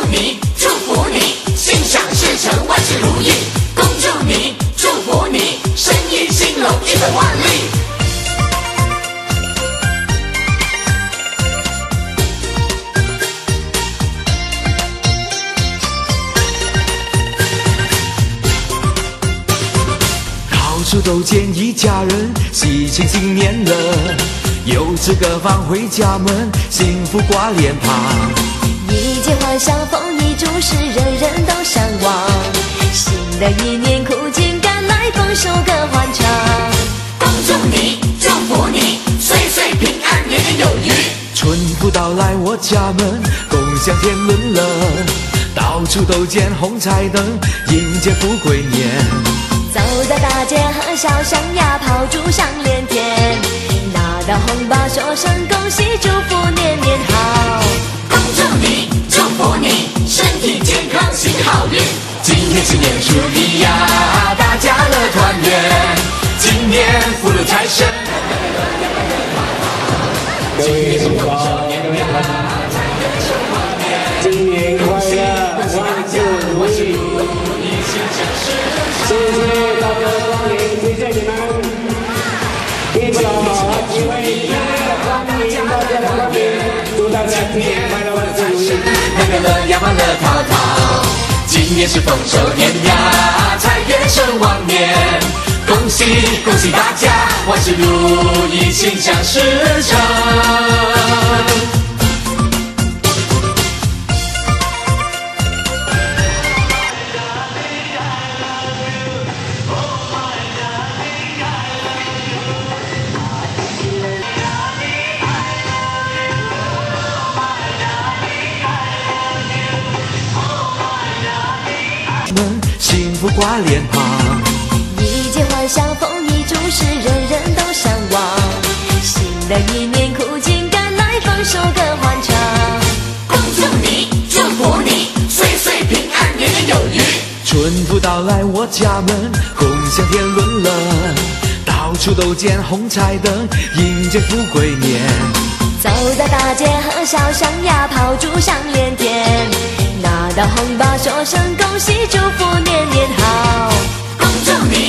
你，祝福你，心想事成，万事如意。恭祝你，祝福你，生意兴隆，一本万利。 到处都见一家人，喜庆新年了，有资格放回家门，幸福挂脸庞。 一结欢笑，丰衣足食，人人都向往。新的一年，苦尽甘来，丰收歌欢唱。 恭祝你，祝福你，岁岁平安，年年有余。 春福到来我家门，共享天伦乐，到处都见红彩灯，迎接富贵年。 走在大街和笑响呀，炮竹响连天。拿到红包说声恭喜，祝福年年好。 恭祝你，祝福你，身体健康，行好运。今天是年初一呀，大家乐团圆。今年福禄财神， 各位同胞，新年快乐，万事如意。谢谢大家光临，谢谢你们。一起好机会，欢迎大家的光临，祝大家新年快乐，万事如意。 乐乐呀，欢乐淘淘。今年是丰收年呀，财源盛旺年。恭喜恭喜大家，万事如意，心想事成。 幸福挂脸庞， 一结欢笑，丰衣足食，人人都向往。新的一年，苦尽甘来，丰收歌欢唱。 恭祝你，祝福你，岁岁平安，年年有余。 春福到来我家门，共享天伦乐，到处都见红彩灯，迎接富贵年。 走在大街和笑响呀，炮竹响连天。拿到红包说声恭喜，祝福年年好。 恭祝你，